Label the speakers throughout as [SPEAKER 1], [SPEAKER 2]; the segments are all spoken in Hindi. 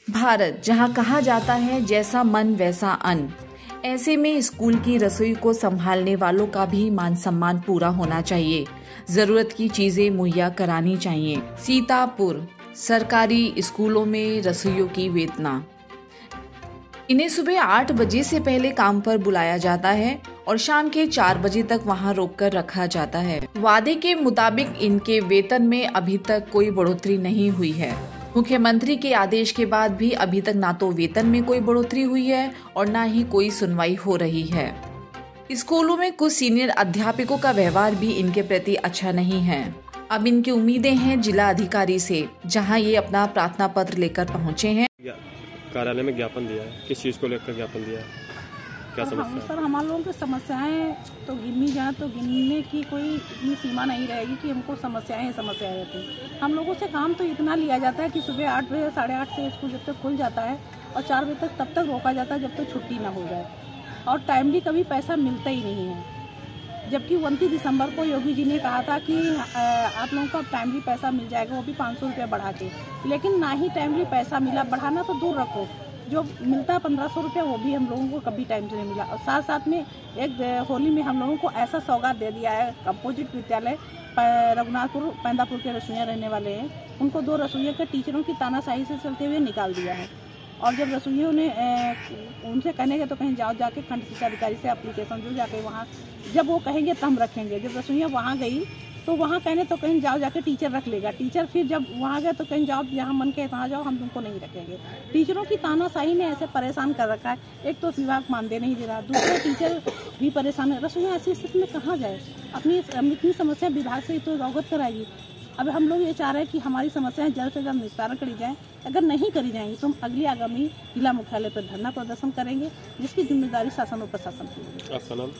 [SPEAKER 1] भारत जहां कहा जाता है जैसा मन वैसा अन्न, ऐसे में स्कूल की रसोई को संभालने वालों का भी मान सम्मान पूरा होना चाहिए। जरूरत की चीजें मुहैया करानी चाहिए। सीतापुर सरकारी स्कूलों में रसोइयों की वेतना। इन्हें सुबह 8 बजे से पहले काम पर बुलाया जाता है और शाम के 4 बजे तक वहां रोककर रखा जाता है। वादे के मुताबिक इनके वेतन में अभी तक कोई बढ़ोतरी नहीं हुई है। मुख्यमंत्री के आदेश के बाद भी अभी तक ना तो वेतन में कोई बढ़ोतरी हुई है और ना ही कोई सुनवाई हो रही है। स्कूलों में कुछ सीनियर अध्यापकों का व्यवहार भी इनके प्रति अच्छा नहीं है। अब इनकी उम्मीदें हैं जिला अधिकारी से, जहां ये अपना प्रार्थना पत्र लेकर पहुंचे हैं।
[SPEAKER 2] कार्यालय में ज्ञापन दिया है, किस चीज को लेकर ज्ञापन दिया है, क्या समस्या है?
[SPEAKER 3] सर, हमारे लोगों की समस्याएं तो गिननी जाए तो गिनने की कोई इतनी सीमा नहीं रहेगी कि हमको समस्याएं रहती। हम लोगों से काम तो इतना लिया जाता है कि सुबह 8 बजे 8:30 से स्कूल जब तक खुल जाता है और 4 बजे तक तब तक रोका जाता है जब तक छुट्टी ना हो जाए, और टाइमली कभी पैसा मिलता ही नहीं है। जबकि 29 दिसंबर को योगी जी ने कहा था कि आप लोगों को टाइमली पैसा मिल जाएगा, वो भी 500 रुपये बढ़ा के, लेकिन ना ही टाइमली पैसा मिला। बढ़ाना तो दूर रखो, जो मिलता है 1500 रुपये वो भी हम लोगों को कभी टाइम से नहीं मिला। और साथ साथ में एक होली में हम लोगों को ऐसा सौगात दे दिया है। अपोजिट विद्यालय रघुनाथपुर पैंदापुर के रसोइया रहने वाले हैं, उनको 2 रसोइया के टीचरों की तानाशाही से चलते हुए निकाल दिया है। और जब रसोइयों ने उनसे कहने के तो कहीं जाओ जाके खंड शिक्षा अधिकारी से एप्लीकेशन जो जाके वहाँ, जब वो कहेंगे तब हम रखेंगे। जब रसोइया वहाँ गई तो वहाँ कहने तो कहीं जाओ जाके टीचर रख लेगा। टीचर फिर जब वहाँ गए तो कहीं जाओ, जहाँ मन के वहाँ जाओ, हम तुमको नहीं रखेंगे। टीचरों की तानाशाही ने ऐसे परेशान कर रखा है। एक तो विभाग मानदेय नहीं दे रहा, दूसरे टीचर भी परेशान है। रसोइया ऐसी स्थिति में कहाँ जाए? अपनी इतनी समस्या विभाग से तो अवगत कराएगी। अब हम लोग ये चाह रहे हैं कि हमारी समस्याएं जल्द से जल्द निस्तारण करी जाएं। अगर नहीं करी जाएंगी तो हम अगली आगामी जिला मुख्यालय पर धरना प्रदर्शन करेंगे, जिसकी जिम्मेदारी शासन और प्रशासन की होगी।
[SPEAKER 2] आपका नाम?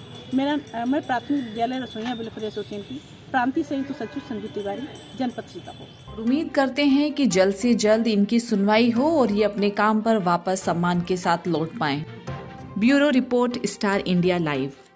[SPEAKER 3] मैं प्राथमिक विद्यालय रसोइया वेलफेयर एसोसिएशन की प्रांतीय संयुक्त सचिव संजू तिवारी, जनपद सीतापुर।
[SPEAKER 1] उम्मीद करते हैं कि जल्द से जल्द इनकी सुनवाई हो और ये अपने काम पर वापस सम्मान के साथ लौट पाएं। Bureau report, Star India live.